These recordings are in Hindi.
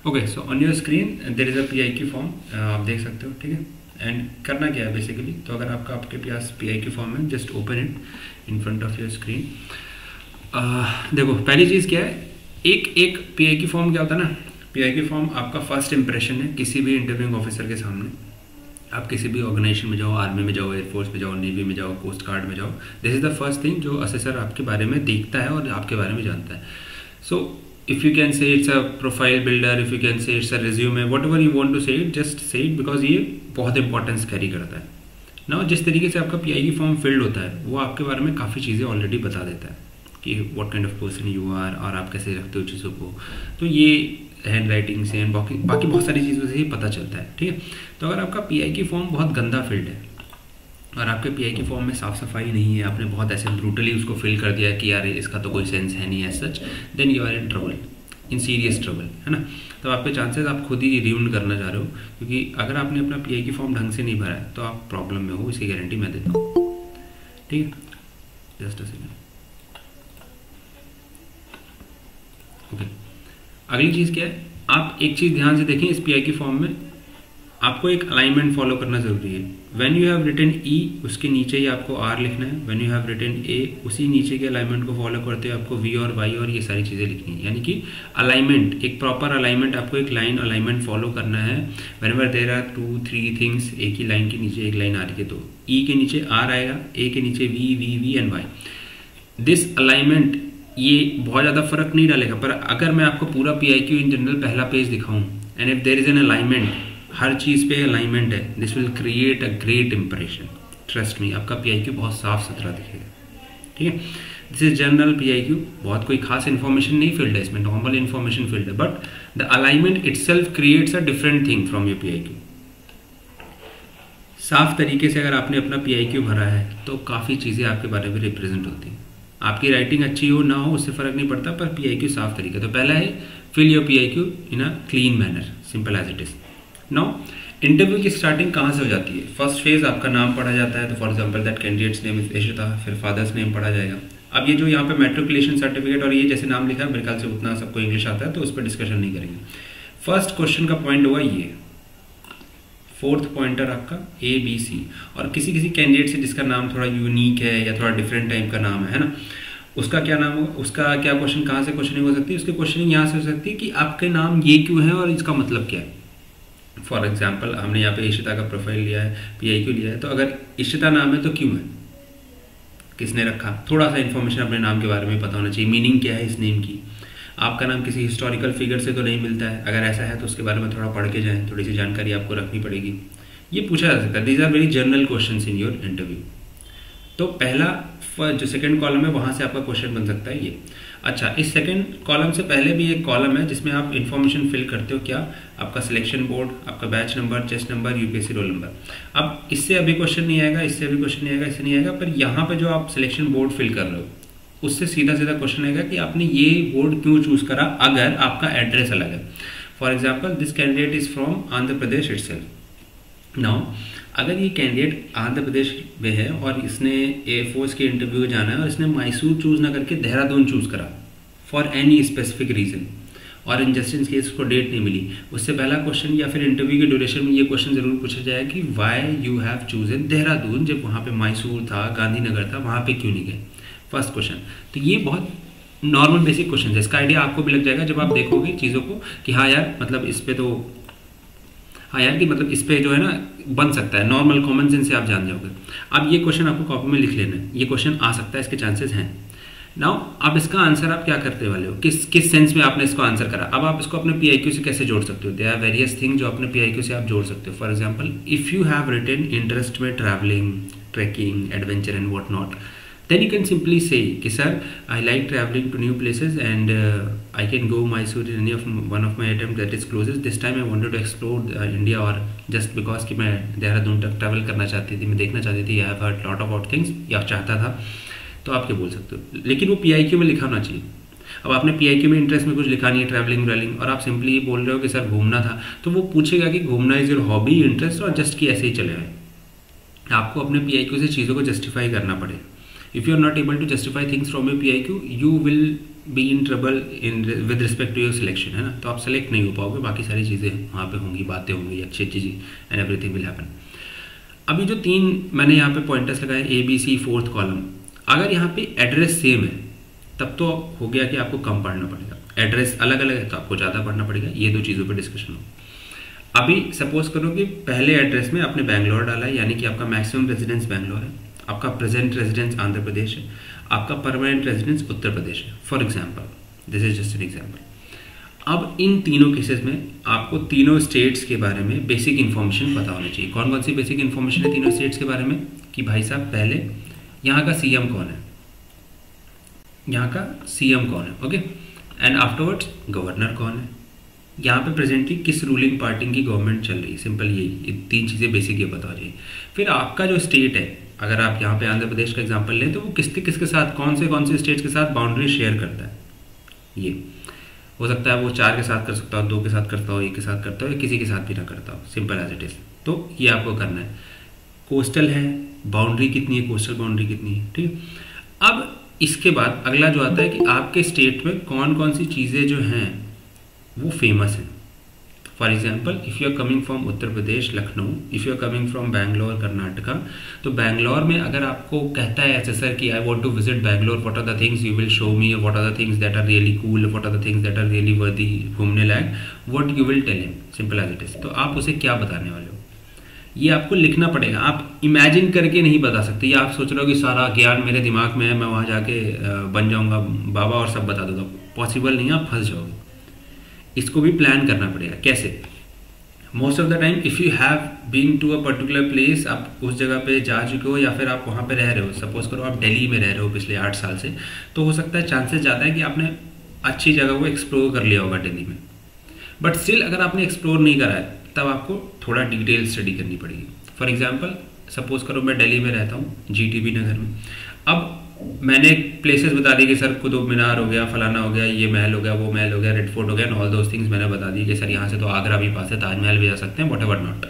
Okay, so on your screen there is a PIQ form, आप देख सकते हो, ठीक है। एंड करना क्या है बेसिकली, तो अगर आपके पास PIQ फॉर्म है, just open it in front of your screen. देखो पहली चीज़ क्या है, एक PIQ फॉर्म क्या होता है ना, PIQ फॉर्म आपका फर्स्ट इंप्रेशन है किसी भी इंटरव्यूइंग ऑफिसर के सामने। आप किसी भी ऑर्गेनाइजेशन में जाओ, आर्मी में जाओ, एयरफोर्स में जाओ, नेवी में जाओ, कोस्ट गार्ड में जाओ, this is the first thing जो असेसर आपके बारे में देखता है और आपके बारे में जानता है। So if you can say it's a profile builder, if you can say it's a resume, whatever you want to say it, just say it, because ये बहुत इंपॉर्टेंस कैरी करता है ना। जिस तरीके से आपका PIQ फॉर्म फिल्ड होता है वो आपके बारे में काफ़ी चीज़ें ऑलरेडी बता देता है कि what kind of person you are और आप कैसे रखते हो चीज़ों को। तो ये हैंड राइटिंग से बाकी बहुत सारी चीज़ों से ही पता चलता है, ठीक है। तो अगर आपका PIQ फॉर्म बहुत गंदा फिल्ड है और आपके PIQ फॉर्म में साफ सफाई नहीं है, आपने बहुत ऐसे ब्रूटली उसको फिल कर दिया कि यार इसका तो कोई सेंस है नहीं as such, then you are in trouble, in serious trouble, है ना। तो आपके चांसेस आप खुद ही रियून करना चाह रहे हो, क्योंकि अगर आपने अपना PIQ फॉर्म ढंग से नहीं भरा है तो आप प्रॉब्लम में हो, इसकी गारंटी मैं देता हूँ, ठीक है। Just a second. ओके, अगली चीज़ क्या है, आप एक चीज़ ध्यान से देखें, इस PIQ फॉर्म में आपको एक अलाइनमेंट फॉलो करना जरूरी है। When you have written E, उसके नीचे ही आपको R लिखना है। When you have written A, उसी नीचे के अलाइनमेंट को फॉलो करते हुए आपको V और Y और ये सारी चीज़ें लिखनी है। यानी कि अलाइनमेंट, एक प्रॉपर अलाइनमेंट, आपको एक लाइन अलाइनमेंट फॉलो करना है। व्हेनेवर देयर आर 2-3 थिंग्स, एक ही लाइन के नीचे एक लाइन आ रही है तो E के नीचे R आएगा, A के नीचे V and Y। This alignment ये बहुत ज़्यादा फर्क नहीं डालेगा, पर अगर मैं आपको पूरा PIQ इन जनरल पहला पेज दिखाऊं and if there is an alignment, हर चीज़ पे अलाइनमेंट है, this will create a great impression, trust me, आपका PIQ बहुत साफ सुथरा दिखेगा, ठीक है। दिस इज जनरल PIQ, बहुत कोई खास इन्फॉर्मेशन नहीं फील्ड है इसमें, नॉर्मल इन्फॉर्मेशन फील्ड है, but the alignment itself creates a different thing from your PIQ। साफ तरीके से अगर आपने अपना PIQ भरा है तो काफ़ी चीज़ें आपके बारे में रिप्रेजेंट होती हैं। आपकी राइटिंग अच्छी हो ना हो उससे फ़र्क नहीं पड़ता, पर PIQ साफ तरीका। तो पहला है fill your PIQ in a clean manner, simple as it is. Now interview की स्टार्टिंग कहाँ से हो जाती है, फर्स्ट फेज आपका नाम पढ़ा जाता है। तो for example that candidate's name is Ishita, फिर फादर्स नेम पढ़ा जाएगा। अब ये जो यहाँ पे मैट्रिकुलेशन सर्टिफिकेट और ये जैसे नाम लिखा है, मेरे ख्याल से उतना सबको इंग्लिश आता है तो उस पर डिस्कशन नहीं करेंगे। फर्स्ट क्वेश्चन का पॉइंट हुआ ये, फोर्थ पॉइंटर आपका ABC। और किसी किसी कैंडिडेट से जिसका नाम थोड़ा यूनिक है या थोड़ा डिफरेंट टाइप का नाम है ना, उसका क्या नाम होगा, उसका क्या क्वेश्चन, कहाँ से क्वेश्चनिंग हो सकती है, उसकी क्वेश्चनिंग यहाँ से हो सकती है कि आपके नाम ये क्यों है और इसका मतलब क्या है। फॉर एग्जाम्पल हमने यहाँ पे इशिता का प्रोफाइल लिया है, PIQ लिया है, तो अगर इशिता नाम है तो क्यों है, किसने रखा, थोड़ा सा इन्फॉर्मेशन अपने नाम के बारे में पता होना चाहिए, मीनिंग क्या है इस नेम की। आपका नाम किसी हिस्टोरिकल फिगर से तो नहीं मिलता है, अगर ऐसा है तो उसके बारे में थोड़ा पढ़ के जाएं, थोड़ी सी जानकारी आपको रखनी पड़ेगी। ये पूछा जा सकता है, these are very general questions in your interview. तो पहला जो सेकंड कॉलम है वहाँ से आपका क्वेश्चन बन सकता है ये। अच्छा, इस सेकंड कॉलम से पहले भी एक कॉलम है जिसमें आप इन्फॉर्मेशन फिल करते हो, क्या, आपका सिलेक्शन बोर्ड, आपका batch number, chest number, UPSC roll number. अब इससे अभी क्वेश्चन नहीं आएगा, इससे अभी क्वेश्चन नहीं आएगा, इससे नहीं आएगा, पर यहाँ पे जो आप सिलेक्शन बोर्ड फिल कर रहे हो उससे सीधा सीधा क्वेश्चन आएगा कि आपने ये बोर्ड क्यों चूज करा, अगर आपका एड्रेस अलग है। For example this candidate is from Andhra Pradesh itself. Now अगर ये कैंडिडेट आंध्र प्रदेश में है और इसने एयरफोर्स के इंटरव्यू जाना है और इसने मैसूर चूज ना करके देहरादून चूज करा फॉर एनी स्पेसिफिक रीजन, और इन जस्टिस केस उसको डेट नहीं मिली, उससे पहला क्वेश्चन या फिर इंटरव्यू के ड्यूरेशन में ये क्वेश्चन जरूर पूछा जाए कि why you have chosen Dehradun, जब वहाँ पे मैसूर था, गांधीनगर था, वहाँ पे क्यों नहीं गए, फर्स्ट क्वेश्चन। तो ये बहुत नॉर्मल बेसिक क्वेश्चन है, इसका आइडिया आपको भी लग जाएगा जब आप देखोगे चीज़ों को कि हाँ यार मतलब इस पे तो, हाँ यार कि मतलब इस पे जो है ना बन सकता है, नॉर्मल कॉमन सेंस से आप जान जाओगे। अब ये क्वेश्चन आपको कॉपी में लिख लेना है, ये क्वेश्चन आ सकता है, इसके चांसेस हैं। नाउ अब इसका आंसर आप क्या करते वाले हो, किस सेंस में आपने इसको आंसर करा। अब आप इसको अपने PIQ से कैसे जोड़ सकते हो, देयर आर वेरियस थिंग जो अपने PIQ से आप जोड़ सकते हो। For example if you have written interest में traveling, trekking, adventure and what not, then you can simply say कि sir I like traveling to new places and I can go Mysore in any of one of my attempt that is closest. This time I wanted to explore India, और just because कि मैं देहरादून तक ट्रैवल करना चाहती थी, मैं देखना चाहती थी, I have heard lot about things, या चाहता था, तो आप क्या बोल सकते हो, लेकिन वो PIQ में लिखा होना चाहिए। अब आपने PIQ में इंटरेस्ट में कुछ लिखा नहीं है, ट्रैवलिंग और आप सिंपली ये बोल रहे हो कि सर घूमना था, तो वो पूछेगा कि घूमना इज योर हॉबी, इंटरेस्ट, और जस्ट कि ऐसे ही चले आए। आपको अपने PIQ से चीज़ों को जस्टिफाई करना पड़ेगा। If you are not able to justify things from your PIQ, you will be in trouble in with respect to your selection, है ना। तो आप सेलेक्ट नहीं हो पाओगे, बाकी सारी चीज़ें वहाँ पे होंगी, बातें होंगी, अच्छी अच्छी चीज़ एंड एवरीथिंग विल हैपन। अभी जो 3 मैंने यहाँ पे पॉइंटर्स लगाए ABC 4th कॉलम, अगर यहाँ पे एड्रेस सेम है तब तो हो गया कि आपको कम पढ़ना पड़ेगा, एड्रेस अलग अलग है तो आपको ज़्यादा पढ़ना पड़ेगा। ये 2 चीज़ों पर डिस्कशन हो। अभी सपोज करो कि पहले एड्रेस में आपने बैंगलोर डाला है, यानी कि आपका मैक्सिमम रेजिडेंस बैंगलोर है, आपका प्रेजेंट रेजिडेंस आंध्र प्रदेश है, आपका परमानेंट रेजिडेंस उत्तर प्रदेश है, for example, this is just an example. अब इन तीनों केसेस में आपको तीनों स्टेट्स के बारे में बेसिक इन्फॉर्मेशन पता होनी चाहिए। कौन कौन सी बेसिक इन्फॉर्मेशन है तीनों स्टेट्स के बारे में, कि भाई साहब पहले यहाँ का CM कौन है, यहाँ का CM कौन है, ओके, एंड आफ्टरवर्ड्स गवर्नर कौन है, यहाँ पे प्रेजेंटली किस रूलिंग पार्टी की गवर्नमेंट चल रही है, सिंपल यही 3 चीज़ें बेसिक ये बता चाहिए। फिर आपका जो स्टेट है, अगर आप यहाँ पे आंध्र प्रदेश का एग्जांपल लें तो वो किसके साथ, कौन से स्टेट्स के साथ बाउंड्री शेयर करता है। ये हो सकता है वो 4 के साथ कर सकता हो, 2 के साथ करता हो, 1 के साथ करता हो, या किसी के साथ भी ना करता हो, सिंपल एज इट इज़। तो ये आपको करना है। कोस्टल है, बाउंड्री कितनी है, कोस्टल बाउंड्री कितनी है, ठीक है। अब इसके बाद अगला जो आता है कि आपके स्टेट में कौन कौन सी चीज़ें जो हैं वो फेमस हैं। For example, if you are coming from Uttar Pradesh Lucknow, if you are coming from Bangalore Karnataka, तो बैंगलोर में अगर आपको कहता है एसेसर कि I want to visit Bangalore, what are the things you will show me, what are the things that are really cool, what are the things that are really worthy घूमने लायक, what you will tell him, simple as it is. तो आप उसे क्या बताने वाले हो, ये आपको लिखना पड़ेगा। आप इमेजिन करके नहीं बता सकते, या आप सोच रहे हो कि सारा ज्ञान मेरे दिमाग में है, मैं वहाँ जाके बन जाऊँगा बाबा और सब बता दूंगा, पॉसिबल नहीं है, आप फंस जाओगे। इसको भी प्लान करना पड़ेगा। कैसे? Most of the time if you have been to a particular place, आप उस जगह पे जा चुके हो या फिर आप वहाँ पे रह रहे हो, सपोज करो आप दिल्ली में रह रहे हो पिछले 8 साल से, तो हो सकता है चांसेस ज़्यादा है कि आपने अच्छी जगह को एक्सप्लोर कर लिया होगा दिल्ली में। बट स्टिल अगर आपने एक्सप्लोर नहीं करा है तब आपको थोड़ा डिटेल स्टडी करनी पड़ेगी। फॉर एग्जाम्पल, सपोज करो मैं दिल्ली में रहता हूँ, GTB नगर में। अब मैंने प्लेसेस बता दी कि सर कुतुब मीनार हो गया, फलाना हो गया, ये महल हो गया, वो महल हो गया, रेड फोर्ट हो गया, ऑल दोज थिंग्स मैंने बता दी कि सर यहाँ से तो आगरा भी पास है, ताजमहल भी जा सकते हैं, व्हाटएवर नॉट।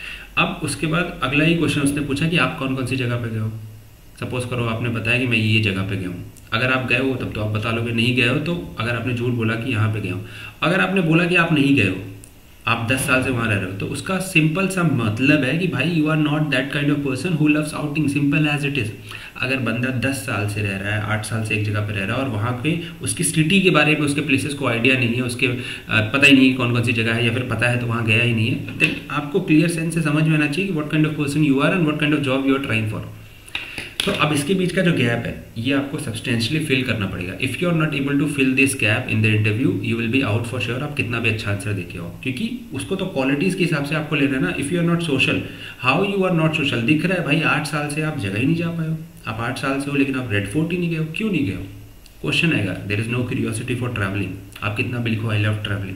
अब उसके बाद अगला ही क्वेश्चन उसने पूछा कि आप कौन कौन सी जगह पे गए हो। सपोज करो आपने बताया कि मैं ये जगह पे गया हूँ। अगर आप गए हो तब तो आप बता लोगे, नहीं गए हो तो अगर आपने झूठ बोला कि यहाँ पे गया हूँ। अगर आपने बोला कि आप नहीं गए हो, आप 10 साल से वहाँ रह रहे हो, तो उसका सिंपल सा मतलब है कि भाई you are not that kind of person who loves outing, simple as it is. अगर बंदा 10 साल से रह रहा है, 8 साल से एक जगह पे रह रहा है और वहाँ पे उसकी सिटी के बारे में, उसके प्लेसेस को आइडिया नहीं है, उसके पता ही नहीं है कौन कौन सी जगह है, या फिर पता है तो वहाँ गया ही नहीं है, देन आपको क्लियर सेंस से समझ में आना चाहिए कि what kind of person you are and what kind of job you are trying for. तो अब इसके बीच का जो गैप है ये आपको सब्सटेंशियली फिल करना पड़ेगा। If you are not able to fill this gap in the interview, you will be out for sure. आप कितना भी अच्छा आंसर देके हो, क्योंकि उसको तो क्वालिटीज़ के हिसाब से आपको लेना है ना। If you are not social, how you are not social? दिख रहा है भाई 8 साल से आप जगह ही नहीं जा पाए हो, आप 8 साल से हो लेकिन आप रेड फोर्ट ही नहीं गए हो, क्यों नहीं गए हो? क्वेश्चन आएगा, there is no curiosity for traveling. आप कितना भी लिखो I love traveling,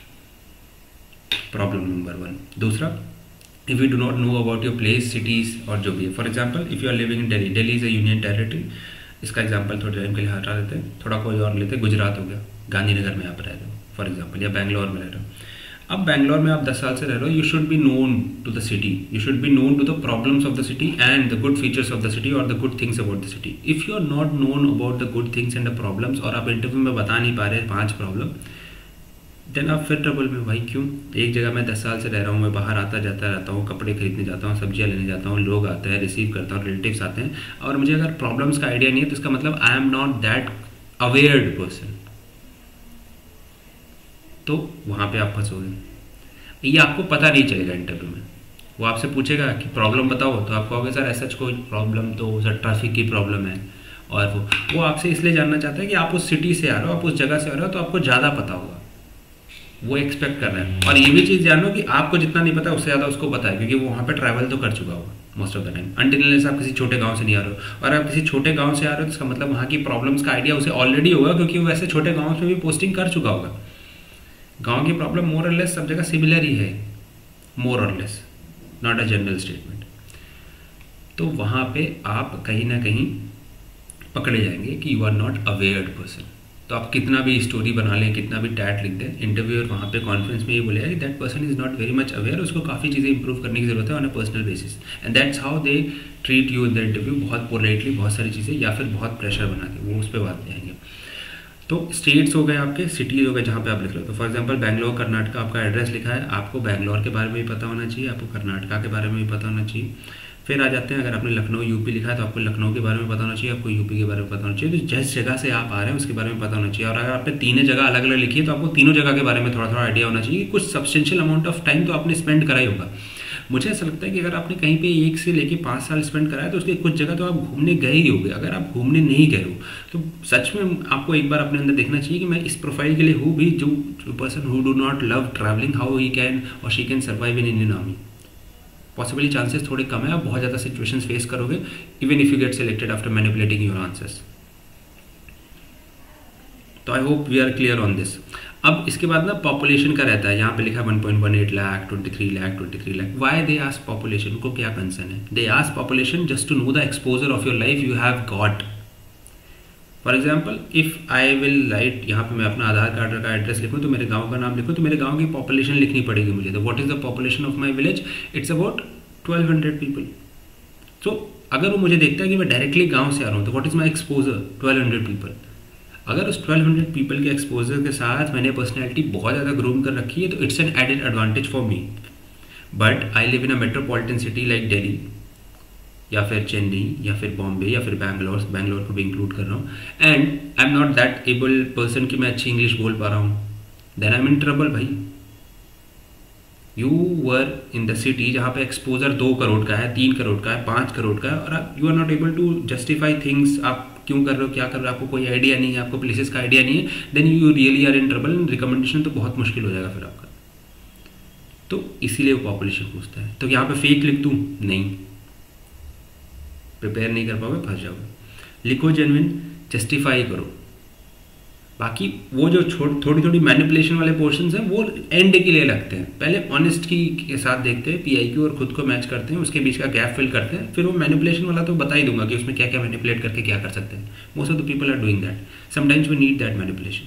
problem number 1। दूसरा, if you do not know about your place, cities और जो भी है, for example if you are living in Delhi, Delhi is a union territory, इसका एग्जाम्पल थोड़े टाइम के लिए हटा देते हैं, थोड़ा कोई और लेते हैं, गुजरात हो गया, गांधीनगर में आप रह रहे हो फॉर एग्जाम्पल, या बैंगलोर में रह रहे हो। अब बैंगलोर में आप 10 साल से रह रहे हो, you should be known to the city, you should be known to the problems of the city and the good features of the city और the good things about the city. If you are not known about the good things and the problems, और आप इंटरव्यू में बता नहीं पा रहे 5 प्रॉब्लम, देन आप फिर ट्रबल में। भाई क्यों? एक जगह मैं 10 साल से रह रहा हूँ, मैं बाहर आता जाता रहता हूँ, कपड़े खरीदने जाता हूँ, सब्जियाँ लेने जाता हूँ, लोग आते हैं, रिसीव करता हूँ, रिलेटिव्स आते हैं, और मुझे अगर प्रॉब्लम्स का आइडिया नहीं है तो इसका मतलब I am not that awared person. तो वहाँ पे आप फंसोगे। ये आपको पता नहीं चलेगा इंटरव्यू में। वो आपसे पूछेगा कि प्रॉब्लम बताओ, तो आप कहोगे सर ऐसा कोई प्रॉब्लम तो सर ट्रैफिक की प्रॉब्लम है, और वो आपसे इसलिए जानना चाहता है कि आप उस सिटी से आ रहे हो, आप उस जगह से आ रहे हो, तो आपको ज़्यादा पता होगा, वो एक्सपेक्ट कर रहा है। और ये भी चीज़ जानो कि आपको जितना नहीं पता उससे ज़्यादा उसको पता है, क्योंकि वो वहाँ पे ट्रैवल तो कर चुका होगा most of the time. Until unless आप किसी छोटे गांव से नहीं आ रहे हो, और आप किसी छोटे गांव से आ रहे हो तो इसका मतलब वहाँ की प्रॉब्लम्स का आइडिया उसे ऑलरेडी होगा, क्योंकि वो वैसे छोटे गाँव में भी पोस्टिंग कर चुका होगा। गाँव की प्रॉब्लम मोर और लेस सब जगह सिमिलर ही है, मोर और less, not a general statement. तो वहाँ पे आप कहीं ना कहीं पकड़े जाएंगे कि you are not awared person. तो आप कितना भी स्टोरी बना लें, कितना भी टैट लिख दें, इंटरव्यूअर वहाँ पे कॉन्फ्रेंस में ये बोलेगा कि that person is not very much aware, उसको काफ़ी चीज़ें इंप्रूव करने की ज़रूरत है on a personal basis, and that's how they treat you in the interview. बहुत पोलाइटली, बहुत सारी चीज़ें, या फिर बहुत प्रेशर बना के वो उस पर बात ले आएंगे। तो स्टेट्स हो गए आपके, सिटीज़ हो गए जहाँ पे आप लिख रहे हो। तो फॉर एग्जांपल बैंगलोर कर्नाटका आपका एड्रेस लिखा है, आपको बैंगलोर के बारे में भी पता होना चाहिए, आपको कर्नाटका के बारे में भी पता होना चाहिए। फिर आ जाते हैं, अगर आपने लखनऊ यूपी लिखा है तो आपको लखनऊ के बारे में पता होना चाहिए, आपको यूपी के बारे में पता होना चाहिए। तो जिस जगह से आप आ रहे हैं उसके बारे में पता होना चाहिए। और अगर आपने तीनों जगह अलग अलग लिखी है तो आपको तीनों जगह के बारे में थोड़ा थोड़ा आइडिया होना चाहिए। कुछ सब्सटेंशियल अमाउंट ऑफ टाइम तो आपने स्पेंड करा ही होगा। मुझे ऐसा लगता है कि अगर आपने कहीं पे 1 से लेके 5 साल स्पेंड करा है तो उसके कुछ जगह तो आप घूमने गए ही होगे। अगर आप घूमने नहीं गए हो तो सच में आपको एक बार अपने अंदर देखना चाहिए कि मैं इस प्रोफाइल के लिए हूँ भी, जो person who do not love traveling, how he can और she can survive in Indian army. Possibly chances थोड़े कम है, आप बहुत ज़्यादा सिचुएशंस फेस करोगे even if you get selected after manipulating your answers. तो I hope we are clear on this. अब इसके बाद ना पॉपुलेशन का रहता है, यहाँ पे लिखा 1.18 lakh, 23 lakh. Why they ask population, को क्या कंसर्न है? They ask population just to know the exposure of your life you have got. For example if I will write, यहाँ पे मैं अपना आधार कार्ड का एड्रेस लिखूँ तो मेरे गांव का नाम लिखूँ तो मेरे गांव की पॉपुलेशन लिखनी पड़ेगी मुझे। तो what is the population of my village? It's about 1200 people. So अगर वो मुझे देखता है कि मैं डायरेक्टली गाँव से आ रहा हूँ तो what is my exposure? 1200 people. अगर उस 1200 पीपल के एक्सपोजर के साथ मैंने पर्सनैलिटी बहुत ज़्यादा ग्रूम कर रखी है तो it's an added advantage for me. But I live in a metropolitan city like Delhi या फिर चेन्नई या फिर बॉम्बे या फिर बैंगलोर को भी इंक्लूड कर रहा हूँ, and I am not that able person कि मैं अच्छी इंग्लिश बोल पा रहा हूँ, then I am in trouble भाई। You were in the city जहाँ पे एक्सपोजर 2 करोड़ का है, 3 करोड़ का है, 5 करोड़ का है, और you are not able to justify things. आप क्यों कर रहे हो, क्या कर रहे हो, आपको कोई आइडिया नहीं है, आपको प्लेसेस का आइडिया नहीं है, then you really are in trouble. Recommendation तो बहुत मुश्किल हो जाएगा फिर आपका। तो इसीलिए वो पॉपुलेशन पूछता है। तो यहाँ पे फेक लिख दूँ? नहीं, प्रिपेयर नहीं कर पाओगे, फंस जाओगे। लिखो जेन्युइन, जस्टिफाई करो। बाकी वो जो थोड़ी थोड़ी मैनिपुलेशन वाले पोर्शंस हैं वो एंड के लिए लगते हैं। पहले ऑनेस्ट के साथ देखते हैं, पीआईक्यू और खुद को मैच करते हैं, उसके बीच का गैप फिल करते हैं, फिर वो मैनिपुलेशन वाला तो बता ही दूंगा कि उसमें क्या क्या मैनिपुलेट करके क्या कर सकते हैं। Most of the people are doing that, sometimes we need that manipulation.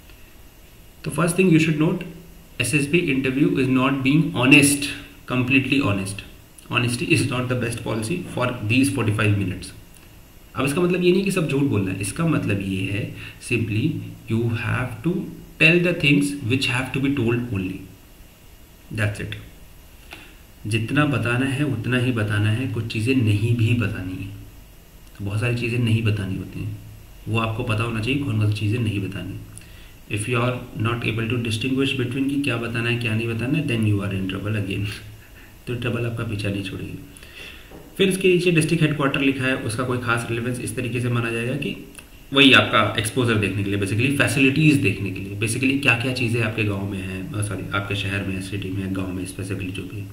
तो first thing you should note, SSB interview is not being honest, completely honest. Honesty is not the best policy for these 45 minutes. अब इसका मतलब ये नहीं कि सब झूठ बोलना है, इसका मतलब ये है simply you have to tell the things which have to be told only, that's it. जितना बताना है उतना ही बताना है, कुछ चीज़ें नहीं भी बतानी है। बहुत सारी चीज़ें नहीं बतानी होती हैं, वो आपको पता होना चाहिए कौन कौन सी चीज़ें नहीं बतानी। If you are not able to distinguish between कि क्या बताना है क्या नहीं बताना है, then you are in trouble again. तो ट्रबल आपका पीछा नहीं छोड़ेगी। फिर इसके नीचे डिस्ट्रिक्ट हेडक्वार्टर लिखा है, उसका कोई खास रिलेवेंस इस तरीके से माना जाएगा कि वही आपका एक्सपोजर देखने के लिए, बेसिकली फैसिलिटीज़ देखने के लिए, बेसिकली क्या क्या चीज़ें आपके गांव में हैं, सॉरी आपके शहर में, सिटी में, गांव में स्पेसिफिकली जो भी है।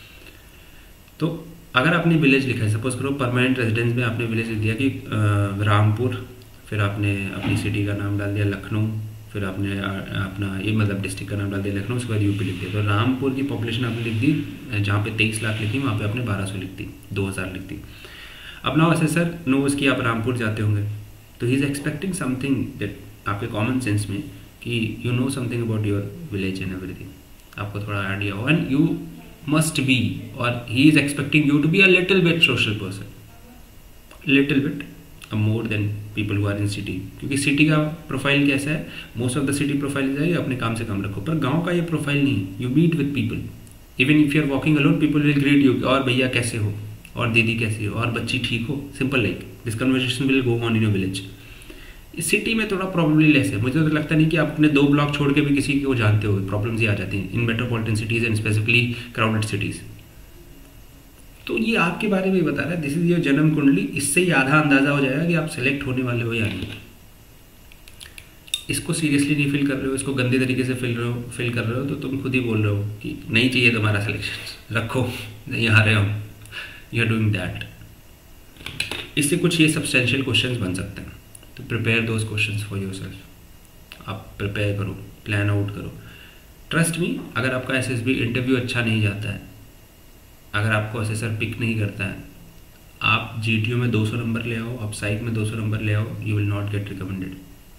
तो अगर आपने विलेज लिखा है, सपोज करो परमानेंट रेजिडेंस में आपने विलेज लिख दिया कि रामपुर, फिर आपने अपनी सिटी का नाम डाल दिया लखनऊ, फिर आपने अपना ये मतलब डिस्ट्रिक्ट का नाम डाल दिया लखनऊ, उसके बाद यूपी लिख दिया। तो रामपुर की पॉपुलेशन आपने लिख दी, जहाँ पे 23 लाख लिखी वहाँ पे आपने 1200 लिख दी, 2000 लिख दी। अब नाउ असेसर नोज कि आप रामपुर जाते होंगे, तो he is expecting something that आपके कॉमन सेंस में कि you know something about your village and everything, आपको थोड़ा आइडिया हो, एंड यू मस्ट बी, और he is expecting you to be a little bit social person, little bit more than people who are in city. क्योंकि सिटी का प्रोफाइल कैसा है, most of the city profile जाएगी अपने काम से काम रखो, पर गांव का ये प्रोफाइल नहीं है। You meet with people, even if you are walking alone, people will greet you, और भैया कैसे हो, और दीदी कैसी हो, और बच्ची ठीक हो, simple like this conversation will go on in your village. इस सिटी में थोड़ा प्रॉब्लम लेस है, मुझे तो लगता नहीं कि आप अपने 2 ब्लॉक छोड़ के भी किसी को जानते हो, प्रॉब्लम्स ही आ जाती हैं in metropolitan cities and specifically crowded cities. तो ये आपके बारे में बता रहा है, दिस इज योर जन्म कुंडली, इससे ही आधा अंदाजा हो जाएगा कि आप सेलेक्ट होने वाले हो या नहीं। इसको सीरियसली नहीं फील कर रहे हो, इसको गंदे तरीके से फील कर रहे हो, तो तुम खुद ही बोल रहे हो कि नहीं चाहिए तुम्हारा सिलेक्शन, रखो नहीं आ रहे हो, यू आर डूइंग दैट। इससे कुछ ये सब्सटेंशियल क्वेश्चंस बन सकते हैं, तो prepare those questions for yourself. आप प्रिपेयर करो, प्लान आउट करो। ट्रस्ट मी, अगर आपका एसएसबी इंटरव्यू अच्छा नहीं जाता है, अगर आपको असेसर पिक नहीं करता है, आप जीटीओ में 200 नंबर ले आओ, आप साइक में 200 नंबर ले आओ, you will not get recommended,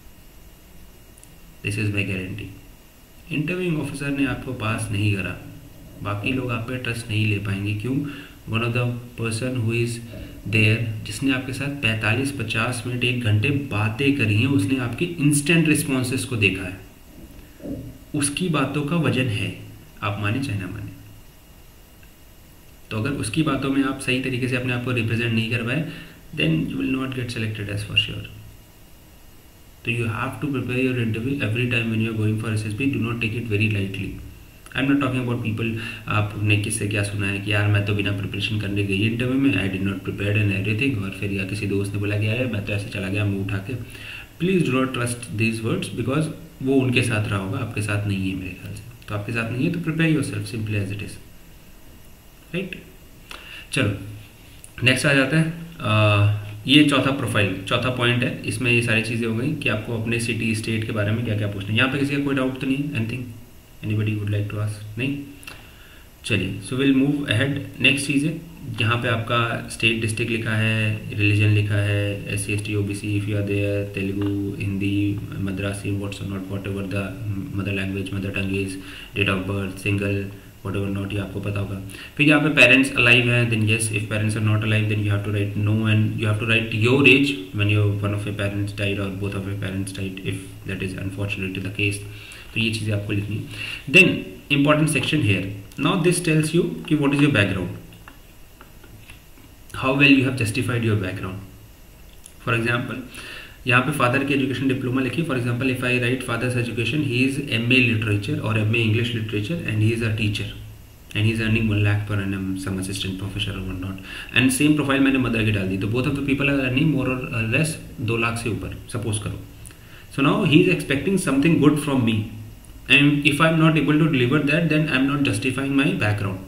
this is my guarantee. Interviewing officer ने आपको पास नहीं करा, बाकी लोग आप पे ट्रस्ट नहीं ले पाएंगे। क्यों? One of the person who is there, जिसने आपके साथ 45-50 मिनट 1 घंटे बातें करी हैं, उसने आपके इंस्टेंट रिस्पॉन्सेस को देखा है, उसकी बातों का वजन है, आप माने चाहे ना माने। तो अगर उसकी बातों में आप सही तरीके से अपने आप को रिप्रेजेंट नहीं कर पाए, then you will not get selected as for sure. तो you have to prepare your interview every time when you are going for SSB, do not take it very lightly. I am not talking about people, आपने किससे क्या सुना है कि यार मैं तो बिना प्रिपरेशन करने गई इंटरव्यू में, I did not prepared and everything, और फिर या किसी दोस्त ने बोला कि यार मैं तो ऐसे चला गया मुंह उठा के। Please do not trust these words, because वो उनके साथ रहा होगा, आपके साथ नहीं है मेरे ख्याल से। तो आपके साथ नहीं है तो prepare your self simply as it is, right. चलो नेक्स्ट आ जाता है, ये चौथा प्रोफाइल, चौथा पॉइंट है। इसमें ये सारी चीज़ें हो गई कि आपको अपने सिटी स्टेट के बारे में क्या क्या पूछना है। यहाँ पे किसी का कोई डाउट तो नहीं है? Anything anybody would like to ask? नहीं, चलिए so will move ahead. Next चीज़ है, यहाँ पे आपका स्टेट डिस्ट्रिक्ट लिखा है, रिलीजन लिखा है, SC ST OBC if you are there, Telugu, Hindi, Madrasi, what's or not, whatever the mother language, mother tongue is, date of birth, single, whatever not, ये आपको पता होगा। फिर यहाँ पे पेरेंट्स अलाइव हैं, then yes, if parents are not alive then you have to write no, and you have to write your age when your one of your parents died or both of your parents died, if that is unfortunately the case. तो ये चीज़ें आपको लिखनी है। Then important section here, now this tells you कि what is your background, how well you have justified your background. For example यहाँ पे फादर की एजुकेशन डिप्लोमा लिखी, for example if I write father's education, he is MA literature और MA English literature and he is a teacher and he is earning 1 lakh per annum, some assistant professor or one not, and same profile मैंने मदर की डाल दी, तो both of the people are earning more और लेस 2 लाख से ऊपर, सपोज करो। So now he is expecting something good from me, and if I'm not able to deliver that, then I'm not justifying my background.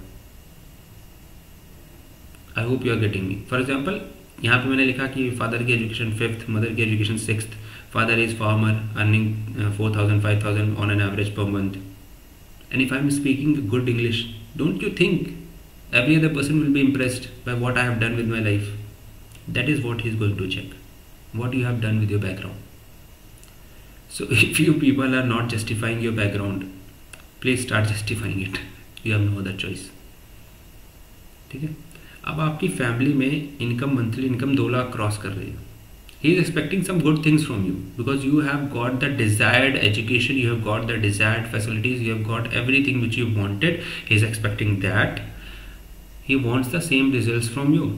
I hope you are getting me. For example, यहाँ पे मैंने लिखा कि फादर की एजुकेशन 5th, मदर की education 6th, father is farmer earning 4,000-5,000 on an average per month, and if I'm speaking good English, don't you think every other person will be impressed by what I have done with my life? That is what he's going to check, what you have done with your background. So if you people are not justifying your background, please start justifying it. You have no other choice. ठीक है। अब आपकी फैमिली में income, monthly income 2 lakh cross कर रही है। He is expecting some good things from you because you have got the desired education, you have got the desired facilities, you have got everything which you wanted. He is expecting that. He wants the same results from you.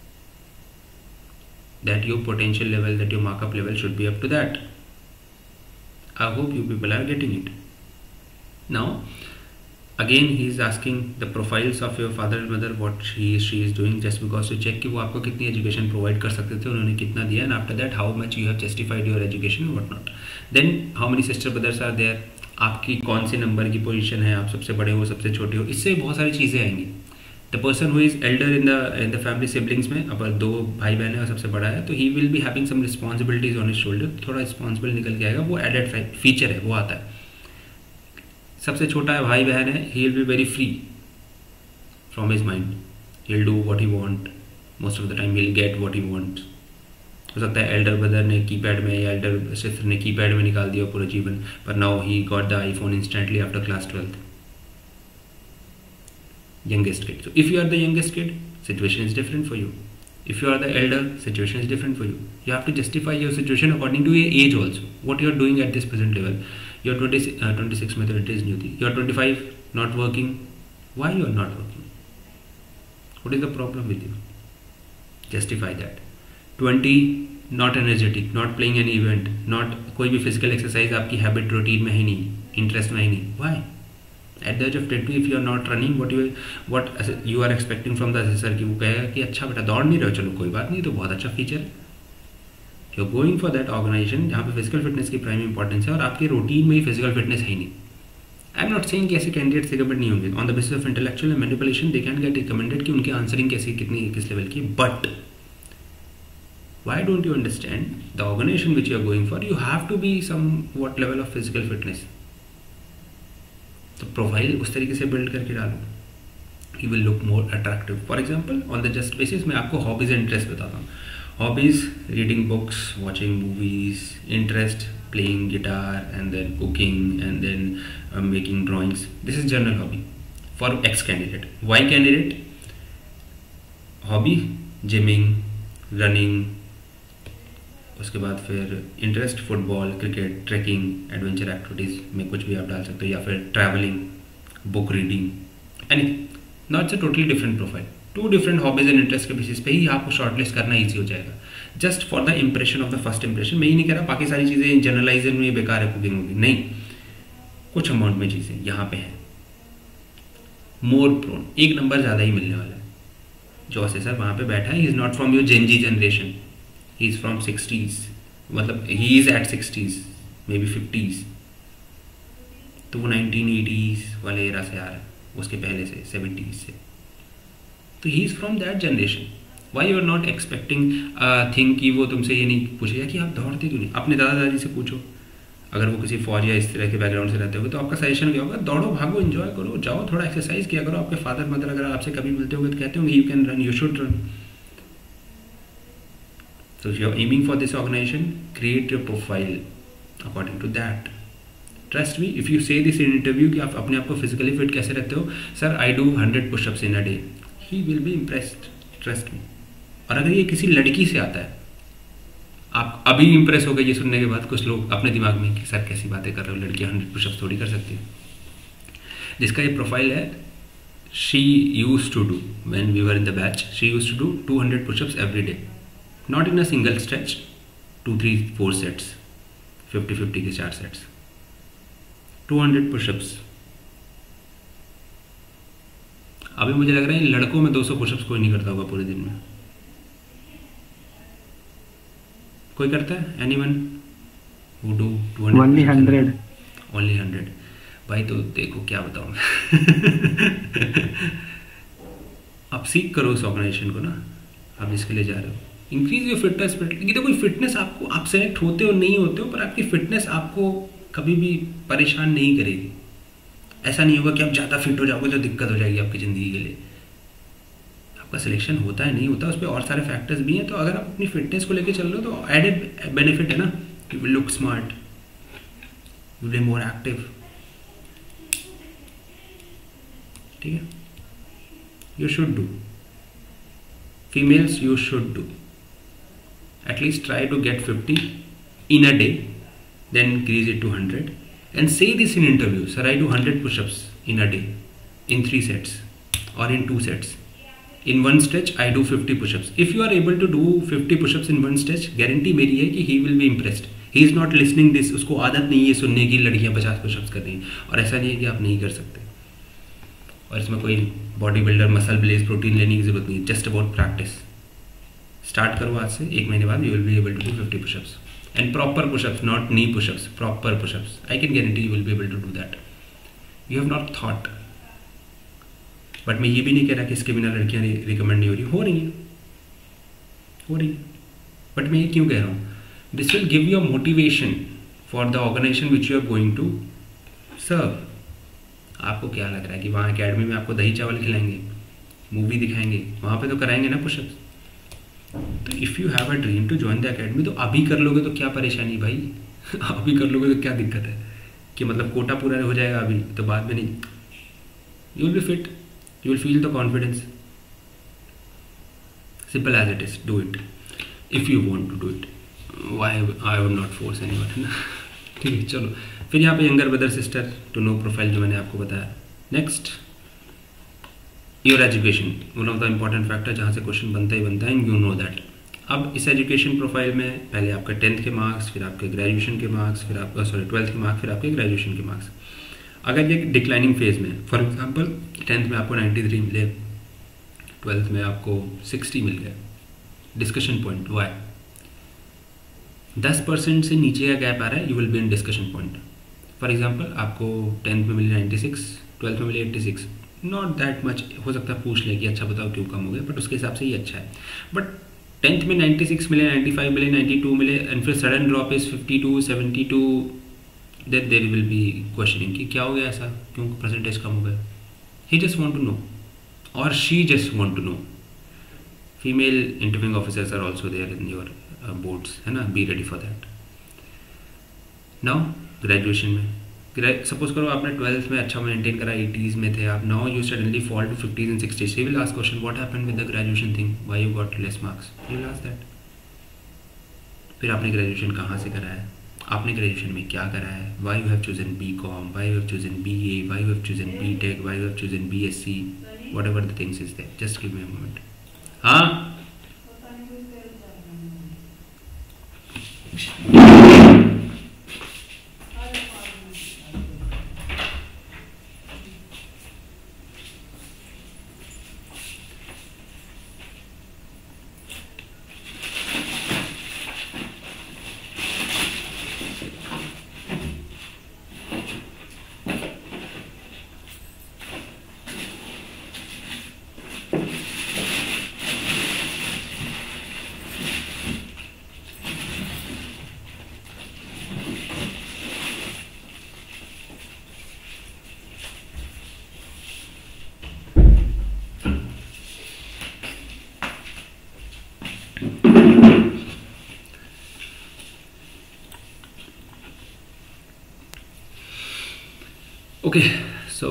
That your potential level, that your markup level should be up to that. I hope you people are getting it. Now, again he is asking the profiles of your father and mother, what she is doing, just because to check कि वो आपको कितनी education provide कर सकते थे, उन्होंने कितना दिया, and after that how much you have justified your education what not. Then how many sister brothers are there, आपकी कौन से नंबर की पोजीशन है, आप सबसे बड़े हो सबसे छोटे हो, इससे बहुत सारी चीज़ें आएंगी। The person who is elder in the family siblings में, अगर 2 भाई बहन है और सबसे बड़ा है, तो he will be having some responsibilities on his shoulder, थोड़ा रिस्पॉन्सिबल निकल के आएगा, वो एडेड फीचर है, वो आता है। सबसे छोटा है भाई बहन है, he will be very free from his mind, he will do what he want, most of the time he will get what he want. हो सकता है एल्डर ब्रदर ने कीपैड में या एल्डर सिस्टर ने कीपैड में निकाल दिया पूरा जीवन, पर now he got the iPhone instantly after class 12th. Youngest kid. So if you are the youngest kid, situation is different for you. If you are the elder, situation is different for you. You have to justify your situation according to your age also. What you are doing at this present level. You are 26 method, it is new. You are 25, not working. Why you are not working? What is the problem with you? Justify that. 20, not energetic, not playing any event, not कोई भी physical exercise आपकी habit routine में है नहीं, interest में है नहीं. Why? At the age of 20, if you are not running, what you are expecting from the assessor कि वो कहेगा कि अच्छा बेटा दौड़ नहीं रहे हो, चलो कोई बात नहीं, तो बहुत अच्छा फीचर है। You are going for that organization जहाँ पे फिजिकल फिटनेस की प्राइम इंपॉर्टेंस है और आपके रूटीन में ही फिजिकल फिटनेस है ही नहीं। आई एम नॉट सेइंग कि ऐसे कैंडिडेट्स रिकमेंड नहीं होंगे, on the basis of intellectual and manipulation they can get recommended कि उनकी आंसरिंग कैसी कितनी किस लेवल की, but why don't you understand the organization which you are going for, you have to be somewhat level of physical fitness. तो प्रोफाइल उस तरीके से बिल्ड करके डालो, you will look more attractive. For example on the just basis मैं आपको हॉबीज़ एंड इंटरेस्ट बताता हूँ। Hobbies reading books, watching movies, interest playing guitar and then cooking and then making drawings, this is general hobby for X candidate. Y candidate hobby gymming, running, उसके बाद फिर interest football, cricket, trekking, adventure activities में कुछ भी आप डाल सकते हो, या फिर travelling, book reading, anything. Not a totally different profile. 2 different hobbies and interest के बेसिस पे ही आपको शॉर्टलिस्ट करना ईजी हो जाएगा, just for the impression of the first impression. मैं ही नहीं कह रहा बाकी सारी चीज़ें जनरलाइजेशन में बेकार है कुकिंग होगी, नहीं, कुछ अमाउंट में चीज़ें यहाँ पे हैं। मोर प्रोन, 1 नंबर ज़्यादा ही मिलने वाला है। जो असेसर वहाँ पे बैठा है, he is not from your Gen Z generation, he is from 60s, मतलब he is at 60s, may be 50s, तो वो 1980s वाले एरा से आ रहा है, उसके पहले से 70s से, तो he is from that generation. Why you are not expecting think कि वो तुमसे ये नहीं पूछेगा कि आप दौड़ते क्यों नहीं। अपने दादा दादी से पूछो, अगर वो किसी फौज या इस तरह के बैकग्राउंड से रहते होगे तो आपका सजेशन क्या होगा? दौड़ो, भागो, एंजॉय करो, जाओ, थोड़ा एक्सरसाइज किया करो। आपके फादर मदर अगर आपसे कभी मिलते होंगे तो कहते होंगे you can run, you should run. So if you are aiming for this organization, create your profile according to that. Trust me, if you say this in interview कि आप अपने आप को फिजिकली फिट कैसे रहते हो, sir I do 100 pushups in a day, he will be impressed, trust me. और अगर ये किसी लड़की से आता है, आप अभी इम्प्रेस हो गए ये सुनने के बाद, कुछ लोग अपने दिमाग में कि सर कैसी बातें कर रहे हो, लड़कियाँ 100 पुशअप्स थोड़ी कर सकती है। जिसका ये प्रोफाइल है, she use to do, when we were in the batch, she use to do 200 pushups every day, not in a single stretch, 2, 3, 4 sets, 50-50 के 4 सेट्स, 200 पुशअप्स। अभी मुझे लग रहा है लड़कों में 200 पुशअप्स कोई नहीं करता होगा पूरे दिन में। कोई करता है? Anyone who do 200? Only 100। Only 100 भाई, तो देखो क्या बताऊँ आप सीख करो उस ऑर्गेनाइजेशन को ना, आप जिसके लिए जा रहे हो। Increase your fitness. देखो फिटनेस आपको, आप सेलेक्ट होते हो नहीं होते हो, पर आपकी फिटनेस आपको कभी भी परेशान नहीं करेगी। ऐसा नहीं होगा कि आप ज़्यादा फिट हो जाओगे तो दिक्कत हो जाएगी आपकी ज़िंदगी के लिए। आपका सिलेक्शन होता है नहीं होता, उस पर और सारे फैक्टर्स भी हैं। तो अगर आप अपनी फिटनेस को लेकर चल रहे हो तो एडेड बेनिफिट है ना, you will look smart, you will be more active. ठीक है, you should do, females you should do at least try to get 50 in a day, then increase it to 100 and say this in interview, sir I do 100 push-ups in a day in 3 sets or in 2 sets. In one stretch I do 50 push-ups. If you are able to do 50 push-ups in one stretch, guarantee मेरी है कि he will be impressed. He is not listening this, उसको आदत नहीं है सुनने की लड़कियां 50 push-ups कर रही हैं, और ऐसा नहीं है कि आप नहीं कर सकते। और इसमें कोई body builder MuscleBlaze protein लेने की जरूरत नहीं है, जस्ट अबाउट प्रैक्टिस। स्टार्ट करो आज से, 1 महीने बाद you will be able to do 50 pushups and proper pushups, not knee pushups, proper pushups. I can guarantee you will be able to do that. You have not thought, but मैं ये भी नहीं कह रहा कि इसके बिना लड़कियां रिकमेंड नहीं हो रही हैं, हो रही है। बट मैं ये क्यों कह रहा हूँ? This will give you a motivation for the organization which you are going to serve. आपको क्या लग रहा है कि वहाँ अकेडमी में आपको दही चावल खिलाएंगे, मूवी दिखाएंगे, वहाँ पे तो कराएंगे ना पुशअप्स। तो if you have a dream to join the academy, तो अभी कर लोगे तो क्या परेशानी भाई अभी कर लोगे तो क्या दिक्कत है कि मतलब कोटा पूरा हो जाएगा अभी, तो बाद में नहीं। You will be fit, you will feel the confidence. Simple as it is, do it if you want to do it. I would not force anyone, है ना। ठीक है, चलो फिर यहाँ पे younger brother sister to know profile जो मैंने आपको बताया। Next, your education, one of the important factor जहाँ से क्वेश्चन बनता ही बनता है, एंड यू नो दैट। अब इस एजुकेशन प्रोफाइल में पहले आपका 10th के मार्क्स, फिर आपके ग्रेजुएशन के मार्क्स, फिर आपका 12th के मार्क्स, फिर आपके ग्रेजुएशन के मार्क्स। अगर ये डिक्लाइनिंग फेज में, फॉर एग्जांपल 10th में आपको 93 मिले, 12th में आपको 60 मिल गए, डिस्कशन पॉइंट वाई 10% से नीचे का गैप आ रहा है, you will be in discussion point. For example आपको 10th में मिले 96, 12th में मिले 86, नॉट दैट मच। हो सकता है पूछ ले कि अच्छा बताओ क्यों कम हो गया, बट उसके हिसाब से ही अच्छा है। बट 10th में 96 मिले, 95 मिले, 92 मिले, एंड फिर sudden drop is 52, 72, then there will be questioning कि क्या हो गया ऐसा, क्यों परसेंटेज कम हो गया। He just want to know और she just want to know. Female interviewing officers are also there in your boards, है ना, be ready for that. Now graduation में सपोज करो आपने 12th में अच्छा मेंटेन करा, 80s में थे आप, now you suddenly fall to 50s and 60s, he will ask question what happened with the graduation thing, why you got less marks, he will ask that. फिर आपने ग्रेजुएशन कहाँ से करा है, आपने ग्रेजुएशन में क्या करा है, why you have chosen BCom, why you have chosen BA, why you have chosen BTech, why you have chosen BSc, whatever the things is there, just give me a moment. हाँ okay, so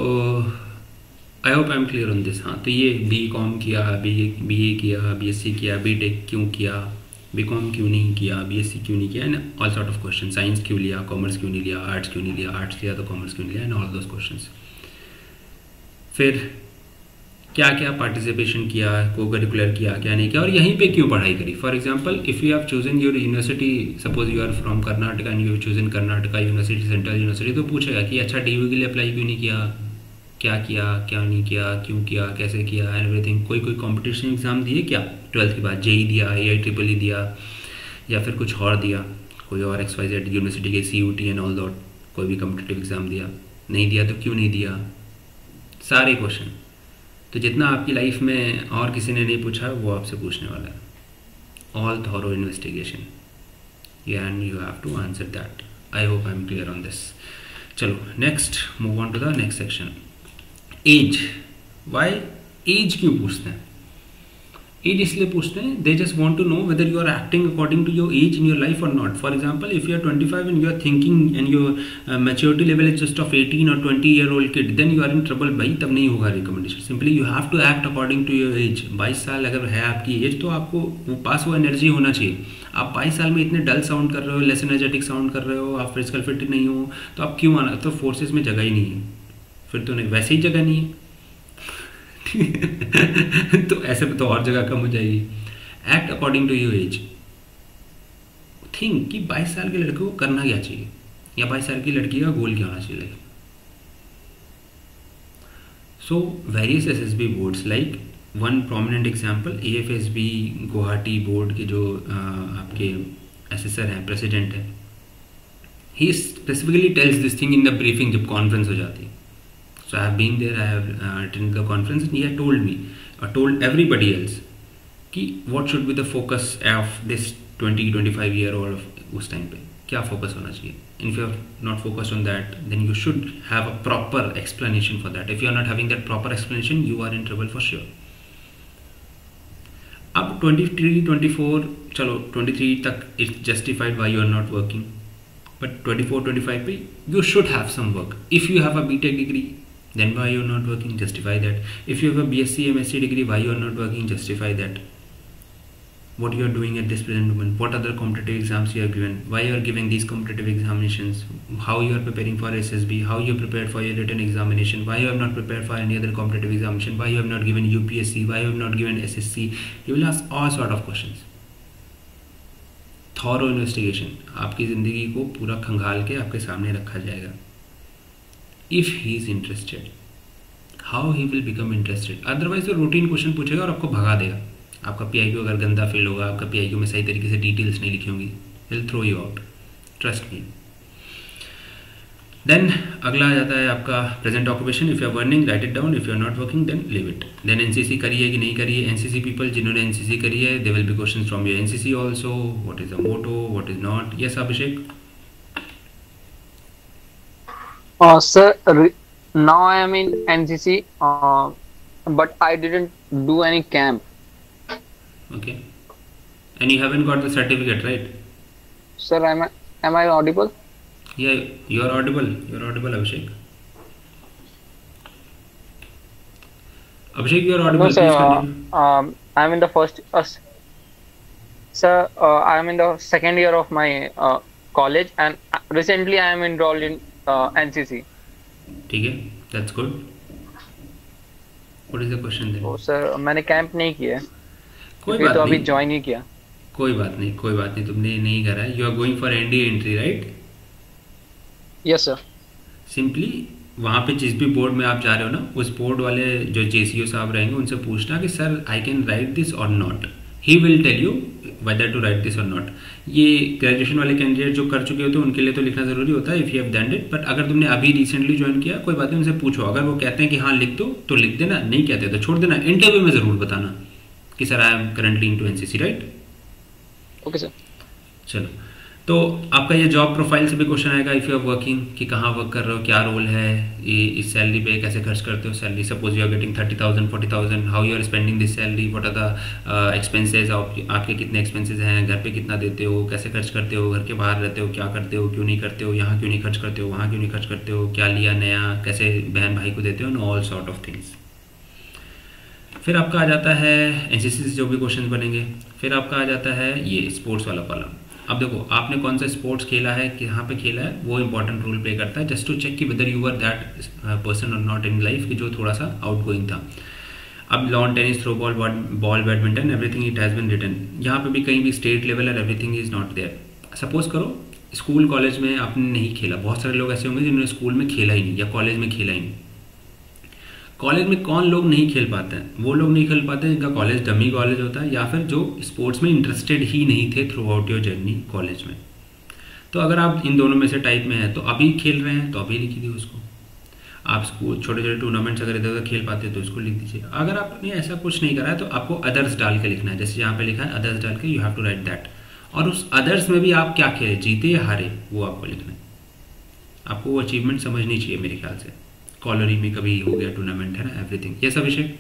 I hope I am clear on this. हाँ, तो ये BCom किया, BA किया, BSc किया, BTech क्यों किया, BCom क्यों नहीं किया, BSc क्यों नहीं किया, and all sort of question, science क्यों लिया, कॉमर्स क्यों नहीं लिया, आर्ट्स क्यों नहीं लिया, आर्ट्स लिया तो कॉमर्स क्यों नहीं लिया, एंड ऑल दोज क्वेश्चंस। फिर क्या क्या पार्टिसिपेशन किया, को करिकुलर किया, क्या नहीं किया, और यहीं पे क्यों पढ़ाई करी। For example, if you have chosen your university, suppose you are from Karnataka and you have chosen Karnataka university, central university, तो पूछेगा कि अच्छा DU के लिए अप्लाई क्यों नहीं किया, क्या नहीं किया, क्यों किया, कैसे किया, एवरीथिंग। कोई कॉम्पिटिशन एग्जाम दिए क्या 12th के बाद, JEE दिया, AIEEE दिया, या फिर कुछ और दिया, कोई और XYZ यूनिवर्सिटी के CUT एंड ऑल दैट, कोई भी कॉम्पिटिटिव एग्जाम दिया, नहीं दिया तो क्यों नहीं दिया, सारे क्वेश्चन। तो जितना आपकी लाइफ में और किसी ने नहीं पूछा वो आपसे पूछने वाला है। All thorough investigation, and you have to answer that. I hope I am clear on this. चलो next, move on to the next section. Age, why age क्यों पूछते हैं? एज इसलिए पूछते हैं, they just want to know whether you are acting according to your age in your life और not. For example, if you are 25 and you are thinking and your maturity level is just of 18 और 20-year-old kid, then you are in trouble भाई, तब नहीं होगा recommendation. Simply you have to act according to your age. 22 साल अगर है आपकी एज, तो आपको वो पास वो एनर्जी होना चाहिए। आप 22 साल में इतने डल साउंड कर रहे हो, लेस एनर्जेटिक साउंड कर रहे हो, आप फिजिकल फिट नहीं हो, तो आप क्यों आना, तो फोर्सेज में जगह ही नहीं है, फिर तो नहीं, वैसे ही जगह नहीं है तो ऐसे में तो और जगह कम हो जाएगी। Act according to your age. Think कि 22 साल के लड़के को करना क्या चाहिए, या 22 साल की लड़की का गोल क्या होना चाहिए। So various SSB boards, like one prominent example, AFSB Guwahati board के जो आपके एसेसर हैं, प्रेसिडेंट हैं, he specifically tells this thing in the briefing, जब कॉन्फ्रेंस हो जाती है। So I have been there, I have attended the conference, and he had told me, or told everybody else, कि what should be the focus of this 20-25-year-old उस टाइम पे क्या फोकस होना चाहिए. And if you are not focused on that, then you should have a proper explanation for that. If you are not having that proper explanation, you are in trouble for sure. अब 23-24, चलो 23 तक it's justified why you are not working, but 24-25 पे you should have some work. If you have a BTech degree, then why you are not working? Justify that. If you have a BSc MSc degree, why you are not working? Justify that. What you are doing at this present moment, what other competitive exams you have given, why you are giving these competitive examinations, how you are preparing for SSB, how you prepared for your written examination, why you have not prepared for any other competitive examination, why you have not given UPSC, why you have not given SSC. You will ask all sort of questions. Thorough investigation, आपकी ज़िंदगी को पूरा खंगाल के आपके सामने रखा जाएगा. If he is interested, how he will become interested. Otherwise तो रूटीन क्वेश्चन पूछेगा और आपको भगा देगा. आपका PIQ अगर गंदा फेल होगा, आपका PIQ में सही तरीके से डिटेल्स नहीं लिखी होंगी, will throw you out, trust me. Then अगला आ जाता है आपका present occupation. If you are working, write it down. If you are not working, then leave it. Then NCC करी है कि नहीं करी है. NCC पीपल जिन्होंने NCC करी है, they will be question from your NCC also. What is the motto, what is not. Yes Abhishek. Sir, now I am in NCC, but I didn't do any camp. Okay. And you haven't got the certificate, right? Sir, am I audible? Yeah you are audible, you are audible Abhishek. Abhishek, you are No, audible. sir. Please continue. I'm in the first. Sir, I'm in the second year of my college, and recently I am enrolled in NCC. ठीक है, that's good. What is the question then? तो सर मैंने कैंप नहीं किया है, कोई क्योंकि बात तो अभी नहीं, ज्वाइन ही किया। कोई बात नहीं, कोई बात नहीं, तुमने नहीं करा है। You are going for NDA entry, right? Yes sir. Simply वहाँ पे जिस भी बोर्ड में आप जा रहे हो ना, उस बोर्ड वाले जो जेसीओ साहब रहेंगे उनसे पूछना कि sir I can write this और not. He will tell you whether to write this और नॉट। ये ग्रेजुएशन वाले कैंडिडेट जो कर चुके होते हैं उनके लिए तो लिखना जरूरी होता है, if you have done it. But अगर तुमने अभी रिसेंटली ज्वाइन किया, कोई बात नहीं, उनसे पूछो। अगर वो कहते हैं कि हाँ लिख दो तो लिख देना, नहीं कहते तो छोड़ देना। इंटरव्यू में ज़रूर बताना कि sir I am currently into NCC, right? Okay sir. चलो, तो आपका ये जॉब प्रोफाइल से भी क्वेश्चन आएगा, इफ़ यू आर वर्किंग, कि कहाँ वर्क कर रहे हो, क्या रोल है, ये इस सैलरी पे कैसे खर्च करते हो salary. Suppose you are getting 30,000 40,000, how you are spending this salary, what are the expenses, आपके कितने एक्सपेंसेस हैं, घर पे कितना देते हो, कैसे खर्च करते हो, घर के बाहर रहते हो, क्या करते हो, क्यों नहीं करते हो, यहाँ क्यों नहीं खर्च करते हो, वहाँ क्यों नहीं खर्च करते हो, क्या लिया नया, कैसे बहन भाई को देते हो, ऑल सॉर्ट ऑफ थिंग्स। फिर आपका आ जाता है एनसीसी से जो भी क्वेश्चन बनेंगे। फिर आपका आ जाता है ये स्पोर्ट्स वाला कॉलम। अब देखो आपने कौन सा स्पोर्ट्स खेला है, कहाँ पे खेला है, वो इंपॉर्टेंट रोल प्ले करता है, जस्ट टू चेक कि whether you are that person और नॉट इन लाइफ, कि जो थोड़ा सा आउट गोइंग था। अब lawn tennis, throw ball, ball badminton, everything it has been written. यहाँ पे भी कहीं भी स्टेट लेवल और everything is not there. Suppose करो स्कूल कॉलेज में आपने नहीं खेला, बहुत सारे लोग ऐसे होंगे जिन्होंने स्कूल में खेला ही नहीं या कॉलेज में खेला ही नहीं। कॉलेज में कौन लोग नहीं खेल पाते हैं? वो लोग नहीं खेल पाते जिनका कॉलेज डमी कॉलेज होता है, या फिर जो स्पोर्ट्स में इंटरेस्टेड ही नहीं थे throughout your journey college में। तो अगर आप इन दोनों में से टाइप में हैं तो अभी खेल रहे हैं तो अभी लिख दीजिए उसको। आप स्कूल छोटे छोटे टूर्नामेंट्स अगर इधर उधर खेल पाते हैं तो उसको लिख दीजिए। अगर आपने ऐसा कुछ नहीं करा है तो आपको अदर्स डाल के लिखना है, जैसे यहाँ पे लिखा है अदर्स डाल के you have to write that. और उस अदर्स में भी आप क्या खेले, जीते या हारे, वो आपको लिखना है। आपको वो अचीवमेंट समझनी चाहिए मेरे ख्याल से। कॉलरी में कभी हो गया टूर्नामेंट, है ना, एवरीथिंग। यस अभिषेक?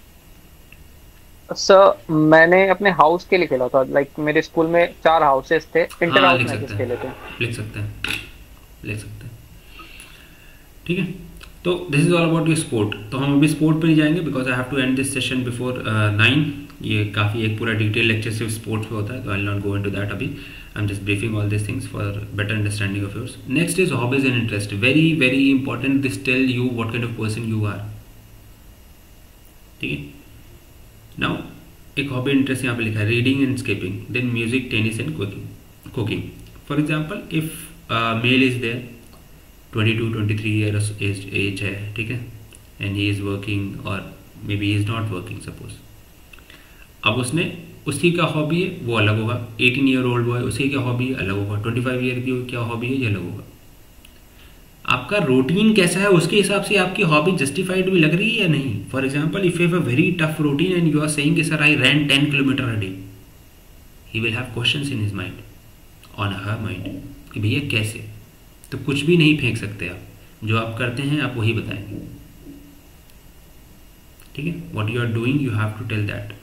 सर मैंने अपने हाउस के लिए खेला था, लाइक मेरे स्कूल में 4 हाउसेस थे, इंटर हाँ हाउस लिख मैचेस सकते खेले थे। हैं, लिख सकते हैं, लिख सकते हैं, ठीक है। तो this is all about your sport. तो हम अभी स्पोर्ट पे नहीं जाएंगे because I have to end this session before 9। ये काफ़ी एक पूरा डिटेल लेक्चर सिर्फ स्पोर्ट्स पे होता है, तो I will not go into that अभी। I am just briefing all this things for better understanding of yours. Next is hobbies and interest. Very very important, this tell you what kind of person you are, ठीक है। नाउ एक हॉबी इंटरेस्ट यहाँ पे लिखा है, reading and skipping, then music, tennis and cooking. For example if male is there 22-23 years age है, ठीक है, एंड ही इज़ वर्किंग और maybe is not working suppose. अब उसने उसकी क्या हॉबी है वो अलग होगा। 18 ईयर ओल्ड बॉय, उसकी क्या हॉबी है अलग होगा। 25 ईयर की क्या हॉबी है ये अलग होगा। आपका रूटीन कैसा है उसके हिसाब से आपकी हॉबी जस्टिफाइड भी लग रही है या नहीं। For example if you have a very tough routine and you are saying कि sir I run 10 kilometre a day, he will have questions in his mind, on her mind, कि भैया कैसे। तो कुछ भी नहीं फेंक सकते आप, जो आप करते हैं आप वही बताएंगे, ठीक है। What you are doing you have to tell that.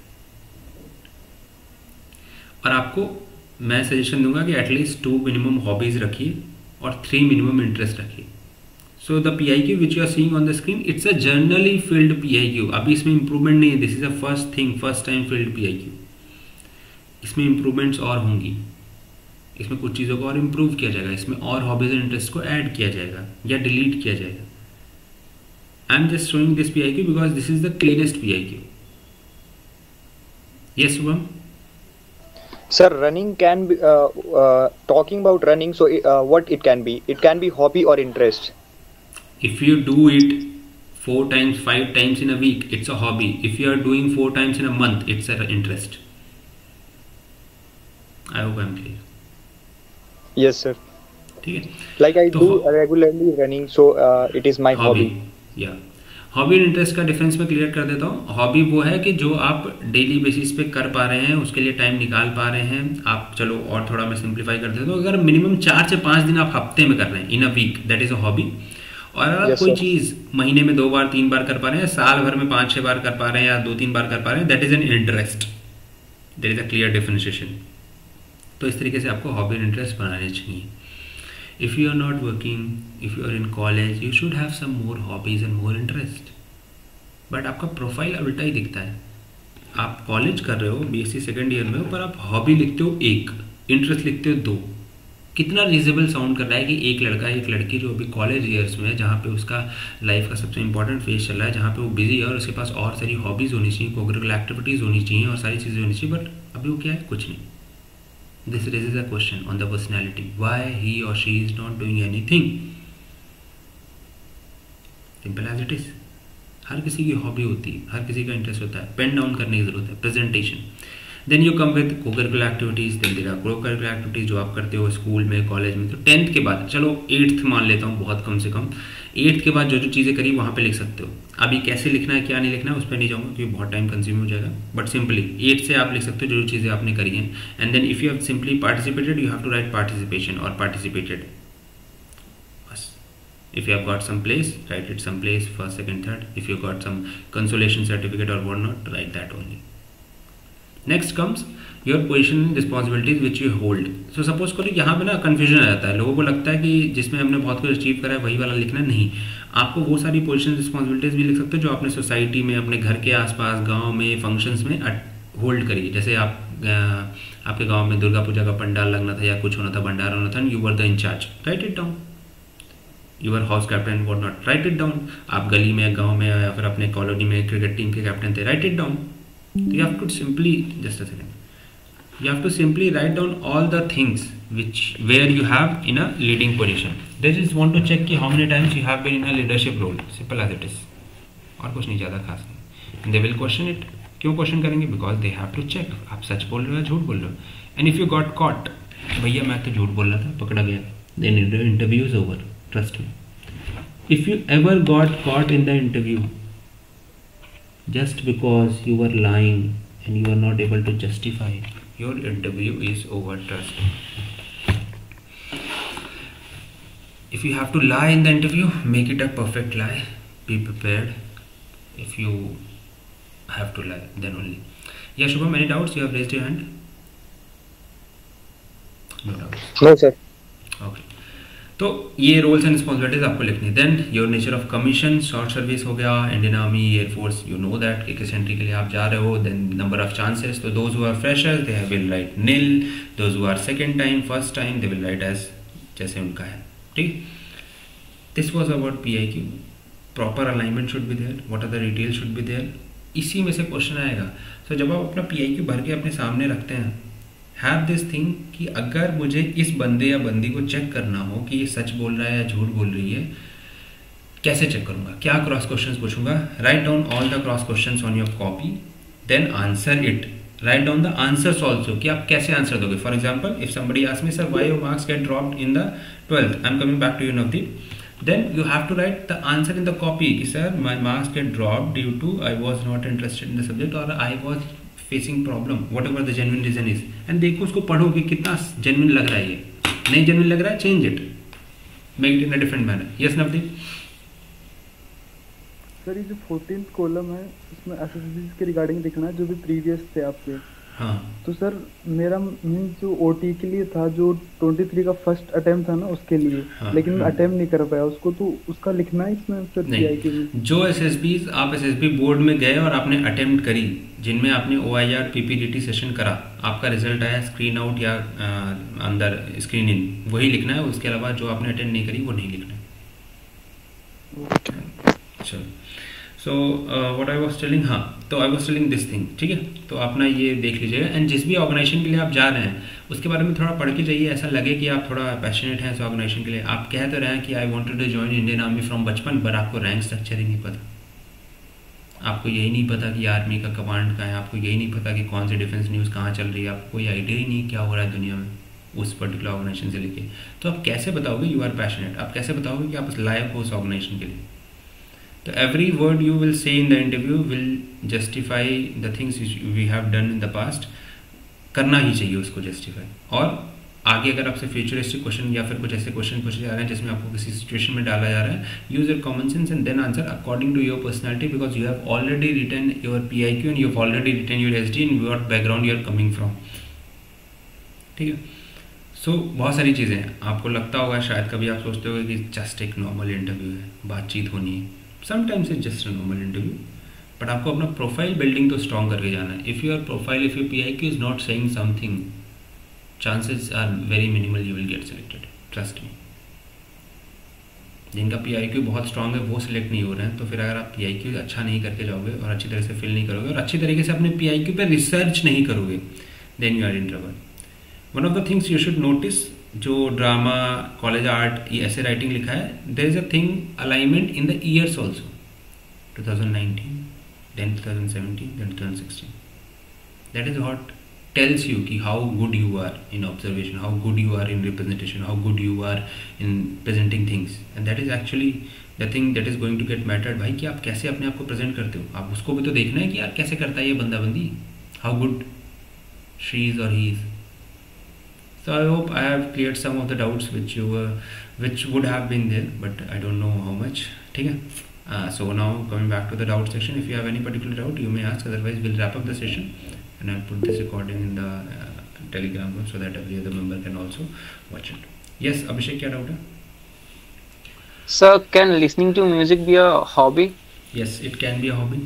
और आपको मैं सजेशन दूंगा कि एटलीस्ट 2 मिनिमम हॉबीज रखिए और 3 मिनिमम इंटरेस्ट रखिए। So the PIQ which you are seeing on the screen, it's a generally filled PIQ। अभी इसमें इंप्रूवमेंट नहीं है, this is a first thing, first time filled PIQ। इसमें इंप्रूवमेंट्स और होंगी, इसमें कुछ चीज़ों को और इम्प्रूव किया जाएगा, इसमें और हॉबीज एंड इंटरेस्ट को ऐड किया जाएगा या डिलीट किया जाएगा। I am just showing this PIQ because this is the cleanest PIQ। Yes Shubham? Sir, running can be talking about running. So, what it can be? It can be hobby or interest. If you do it 4 times, 5 times in a week, it's a hobby. If you are doing 4 times in a month, it's an interest. I hope I'm clear. Yes, sir. ठीक है, Like I तो do regularly running, so it is my hobby. Yeah hobby और इंटरेस्ट का डिफरेंस मैं क्लियर कर देता हूँ। हॉबी वो है कि जो आप डेली बेसिस पे कर पा रहे हैं, उसके लिए टाइम निकाल पा रहे हैं आप। चलो और थोड़ा मैं सिंप्लीफाई कर देता हूँ, अगर मिनिमम 4 से 5 दिन आप हफ्ते में कर रहे हैं in a week, that is a hobby. और अगर कोई चीज़ महीने में 2 बार 3 बार कर पा रहे हैं, साल भर में 5-6 बार कर पा रहे हैं या 2-3 बार कर पा रहे हैं, that is an interest. There is a clear differentiation. तो इस तरीके से आपको हॉबी और इंटरेस्ट बनाने चाहिए। If you are not working, if you are in college, you should have some more hobbies and more interest. But आपका प्रोफाइल उल्टा ही दिखता है. आप कॉलेज कर रहे हो, बीएससी सेकेंड ईयर में हो, पर आप हॉबी लिखते हो 1, इंटरेस्ट लिखते हो 2. कितना रीजनेबल साउंड कर रहा है कि एक लड़का एक लड़की जो अभी कॉलेज ईयर्स में है, जहाँ पे उसका लाइफ का सबसे इंपॉर्टेंट फेज चल रहा है, जहाँ पे वो बिजी है और उसके पास और सारी हॉबीज़ होनी चाहिए, कोकरिकुलर एक्टिविटीज़ होनी चाहिए और सारी चीज़ें होनी चाहिए, बट अभी वो क्या है, कुछ नहीं. This raises a question on the personality, why he और she is not doing anything. Simple as it is. हर किसी की हॉबी होती है, हर किसी का इंटरेस्ट होता है. पेन डाउन करने की जरूरत है. Presentation. Then you come with cocurricular activities. Then there are cocurricular activities जो आप करते हो स्कूल में, कॉलेज में. तो 10th के बाद, चलो 8th मान लेता हूँ बहुत कम से कम, 8th के बाद जो जो चीज़ें करी वहाँ पे लिख सकते हो. अभी कैसे लिखना है, क्या नहीं लिखना है, उस पर नहीं जाऊँगा क्योंकि बहुत टाइम कंज्यूम हो जाएगा. बट सिंपली 8 से आप लिख सकते हो जो जो चीज़ें आपने करी हैं. And then if you have simply participated, you have to write participation और पार्टिसिपेटेड. बस. If you have got some place, write it some place, first, second, third. If you got some consolation certificate or whatnot, write that only. Next comes your position and responsibilities which you hold. So suppose करो यहाँ पे ना कन्फ्यूजन आ जाता है. लोगों को लगता है कि जिसमें हमने बहुत कुछ अचीव करा है वही वाला लिखना है. नहीं, आपको वो सारी पोजिशन रिस्पॉन्सिबिलिटीज भी लिख सकते हो जो आपने सोसाइटी में, अपने घर के आसपास, गांव में, फंक्शंस में होल्ड करी. जैसे आपके गांव में दुर्गा पूजा का पंडाल लगना था या कुछ होना था, भंडारा होना था, and you were the incharge. Write it down. You are house captain, what not, write it down. आप गली में, गाँव में या फिर अपने कॉलोनी में क्रिकेट टीम के कैप्टन थे, write it down. You have to simply, just a second, you have to simply write down all the things where you have in a leading position. They just want to check कि how many times you have been in a leadership role. Simple as it is. और कुछ नहीं ज़्यादा खास नहीं. And they will question it. क्यों क्वेश्चन करेंगे? Because they have to check. आप सच बोल रहे हो या झूठ बोल रहे हो. And if you got caught, भैया मैं तो झूठ बोल रहा था, पकड़ा गया, then the interview is over. Trust me. If you ever got caught in the interview just because you were lying and you are not able to justify, your interview is over. Trust. If you have to lie in the interview, make it a perfect lie. Be prepared. If you have to lie, then only. Yeah, Shubham, any doubts? You have raised your hand. No doubts. No, sir. Okay. तो ये रोल्स एंड रिस्पॉन्सिबिलिटीज आपको लिखनी है. Then your nature of commission, short service हो गया, Indian army, air force, you know that कि किस एंट्री के लिए आप जा रहे हो. Then number of chances. तो those who are freshers they will write nil. Those who are second time, first time, they will write as जैसे उनका है. ठीक. This was about PIQ. Proper alignment should be there, what are the detail should be there. इसी में से क्वेश्चन आएगा. सो जब आप अपना PIQ भर के अपने सामने रखते हैं, हैव दिस थिंग कि अगर मुझे इस बंदे या बंदी को चेक करना हो कि ये सच बोल रहा है या झूठ बोल रही है, कैसे चेक करूंगा, क्या क्रॉस क्वेश्चंस पूछूंगा. Write down all the cross questions on your copy, then answer it. Write down the answers also कि आप कैसे आंसर दोगे. For example, if somebody asks me, sir why your marks get dropped in the 12th, I am coming back to you Navdeep. Then you have to write the answer in the copy. Sir, my marks get dropped due to I was not interested in the subject or I was facing problem, whatever the genuine reason is. And देखो उसको पढ़ो कि कितना genuine लग रहा है. ये नहीं genuine लग रहा है, change it, make it in a different manner. Yes, Navdeep. Sir ये जो 14th कॉलम है उसमें SSBs के रिगार्डिंग लिखना है जो भी प्रीवियस थे आपके. हाँ. तो सर मेरा मीन्स जो OT के लिए था, जो 23 का फर्स्ट अटेम्प्ट था ना उसके लिए, हाँ, लेकिन मैं अटेम्प्ट नहीं कर पाया उसको, तो उसका लिखना है इसमें सर. नहीं, जो SSBs आप SSB बोर्ड में गए और आपने अटेम्प्ट करी, जिनमें आपने OIR PPDT सेशन करा, आपका रिजल्ट आया स्क्रीन आउट या अंदर स्क्रीन इन, वही लिखना है. उसके अलावा जो आपने अटेम्प्ट नहीं करी वो नहीं लिखना है. चलो. So what I was telling, हाँ, तो I was telling this thing. ठीक है, तो अपना ये देख लीजिएगा. एंड जिस भी ऑर्गेनाइजेशन के लिए आप जा रहे हैं उसके बारे में थोड़ा पढ़ के जाइए. ऐसा लगे कि आप थोड़ा पैशनेट हैं इस ऑर्गेनाइजेशन के लिए. आप कह तो रहे हैं कि I wanted to join Indian army from बचपन, बट आपको रैंक स्ट्रक्चर ही नहीं पता. आपको यही नहीं पता कि आर्मी का कमांड कहाँ है. आपको यही नहीं पता कि कौन सी डिफेंस न्यूज़ कहाँ चल रही है. आपको कोई आइडिया ही नहीं क्या हो रहा है दुनिया में उस पर्टिकुलर ऑर्गेनाइजेशन से लेके. तो आप कैसे बताओगे यू आर पैशनेट? आप कैसे बताओगे कि आप लायक हो उस ऑर्गेनाइजेशन के लिए? तो every word you will say in the interview will justify the things we have done in the past. करना ही चाहिए उसको justify. और आगे अगर आपसे फ्यूचरिस्टिक क्वेश्चन या फिर कुछ ऐसे क्वेश्चन पूछे जा रहे हैं जिसमें आपको किसी सिचुएशन में डाला जा रहा है, use your common sense and then answer according to your personality, because you have already written your PIQ and you have already written your SD and what background you are coming from. ठीक है. सो बहुत सारी चीज़ें हैं, आपको लगता होगा शायद कभी आप सोचते होगे कि जस्ट एक नॉर्मल इंटरव्यू है, बातचीत होनी है, sometimes it's just a normal interview, but आपको अपना प्रोफाइल बिल्डिंग तो स्ट्रॉन्ग करके जाना है. If your profile, if your PIQ is not saying something, chances are very minimal you will get selected, trust me. जिनका PIQ बहुत स्ट्रांग है वो सिलेक्ट नहीं हो रहे हैं, तो फिर अगर आप PIQ अच्छा नहीं करके जाओगे और अच्छी तरह से फिल नहीं करोगे और अच्छी तरीके से अपने PIQ पे रिसर्च नहीं करोगे, then you are in trouble. One of the things you should notice, जो ड्रामा, कॉलेज आर्ट, ये ऐसे राइटिंग लिखा है, there is a thing alignment in the years also, 2019, then 2017, then 2016. That is what tells you कि how good you are in observation, how good you are in representation, how good you are in presenting things, and that is actually the thing that is going to get mattered. भाई कि आप कैसे अपने आप को प्रेजेंट करते हो, आप उसको भी तो देखना है कि यार कैसे करता है ये बंदा बंदी, how good she is or he is. So I hope I have cleared some of the doubts which would have been there, but I don't know how much. ठीक है. So now coming back to the doubt section, if you have any particular doubt you may ask, otherwise we'll wrap up the session and I'll put this recording in the Telegram group so that every other member can also watch it. Yes, Abhishek, क्या doubt है? Sir, can listening to music be a hobby? Yes, it can be a hobby.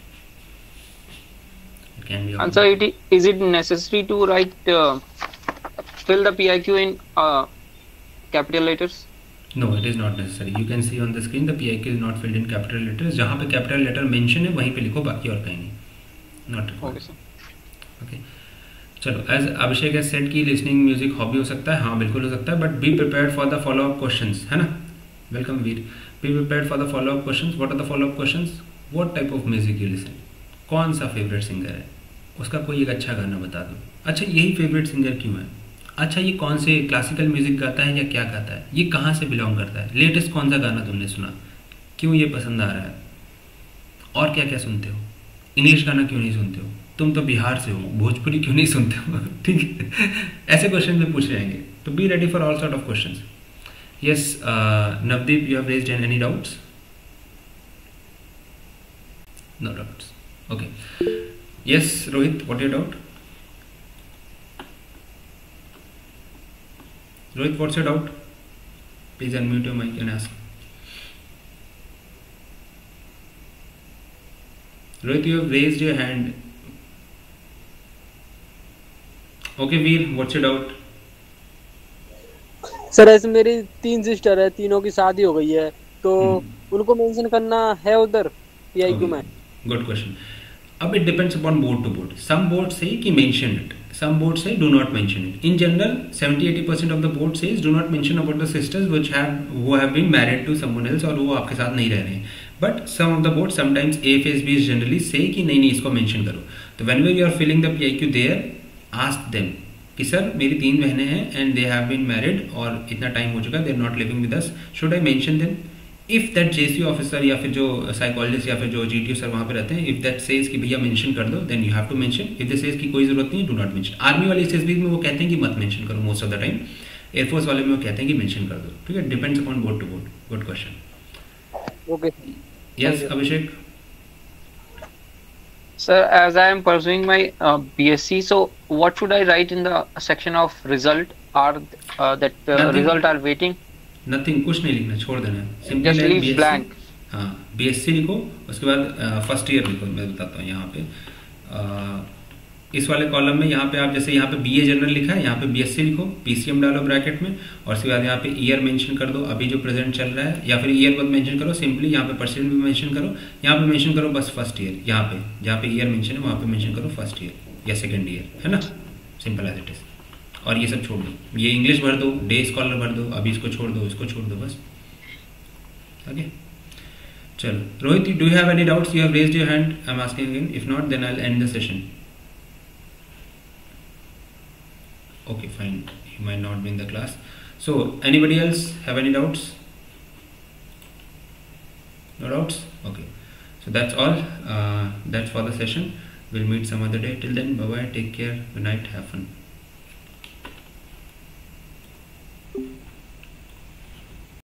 It can be a hobby. And sir, is it necessary to write fill the PIQ in capital letters? No, it is not necessary. You can see on the screen the PIQ is not filled in capital letters. जहाँ पे capital letter mention है वहीं पे लिखो, बाकी और कहीं नहीं. Not required. Okay, sir. Okay. चलो, as अभिषेक has said कि listening music hobby हो सकता है, हाँ बिल्कुल हो सकता है, but be prepared for the follow up questions, है ना? Welcome Veer. Be prepared for the follow up questions. What are the follow up questions? What type of music you listen? कौन सा favorite singer है? उसका कोई एक अच्छा गाना बता दो. अच्छा, यही favorite singer क्यों है? अच्छा, ये कौन से क्लासिकल म्यूजिक गाता है या क्या गाता है, ये कहाँ से बिलोंग करता है, लेटेस्ट कौन सा गाना तुमने सुना, क्यों ये पसंद आ रहा है, और क्या क्या सुनते हो, इंग्लिश गाना क्यों नहीं सुनते हो, तुम तो बिहार से हो, भोजपुरी क्यों नहीं सुनते हो. ठीक है, ऐसे क्वेश्चन में पूछ जाएंगे, तो be ready for all sort of question. Yes Navdeep, you have raised any doubts? No doubts. Okay. Yes Rohit, what your doubt? Rohit, what's your doubt? Please unmute your mic and ask. Rohit, you have raised your hand. Okay, Veer, what's your doubt? Sir ऐसे मेरी 3 सिस्टर है, तीनों की शादी हो गई है, तो उनको मेंशन करना है उधर PIQ में? Good question. अब it depends upon board to board. Some boards say कि mention it. Some boards say do not mention it. In general, 70-80% of the board says do not mention about the sisters who have been married to someone else और वो आपके साथ नहीं रह रहे हैं. But some of the boards, sometimes AFSBs generally say कि नहीं इसको mention करो. तो whenever you are filling the PIQ there, ask them कि सर मेरी 3 बहनें हैं and they have been married और इतना टाइम हो चुका, they are not living with us. Should I mention them? If that JC officer या फिर जो साइकोलॉजिस्ट या फिर जो GTO सर वहाँ पे रहते हैं, इफ़ दैट सेज कि भैया मेंशन कर दो, then you have to mention. If they says कि कोई ज़रूरत नहीं, डू नॉट मेंशन. आर्मी वाले SSB में वो कहते हैं कि मत मेंशन करो most of the time. Air force वाले में वो कहते हैं कि मेंशन कर दो. ठीक है, depends upon board to board. Good question. Okay. Yes Abhishek. Sir, as I am pursuing my BSc, so what should I write in the section of result? Result are waiting? Nothing, कुछ नहीं लिखना, छोड़ देना. Just leave blank. हाँ, BSc लिखो, उसके बाद फर्स्ट ईयर लिखो. मैं बताता हूँ यहाँ पे इस वाले कॉलम में, यहाँ पे आप जैसे यहाँ पे BA जनरल लिखा है, यहाँ पे BSc लिखो, PCM डालो ब्रैकेट में, और उसके बाद यहाँ पे ईयर मेंशन कर दो, अभी जो प्रेजेंट चल रहा है, या फिर ईयर मत मेंशन करो, सिंपली यहाँ पे परसेंट भी मेंशन करो, यहाँ पे मेंशन करो बस फर्स्ट ईयर. यहाँ पे जहाँ पे ईयर मेंशन है वहाँ पे मेंशन करो फर्स्ट ईयर या सेकेंड ईयर, है ना, सिंपल एज इट इज. और ये सब छोड़ दो, ये इंग्लिश भर दो, डे स्कॉलर भर दो, अभी इसको छोड़ दो, इसको छोड़ दो, बस. ओके, चलो. Rohit, do you have any doubts? You have raised your hand, I am asking again. If not, then I will end the session. Okay, fine. You might not be in the class. So, anybody else have any doubts? No doubts? Okay. So that's all. That's for the session. We'll meet some other day. Till then, bye bye. Take care. Good night. Have fun.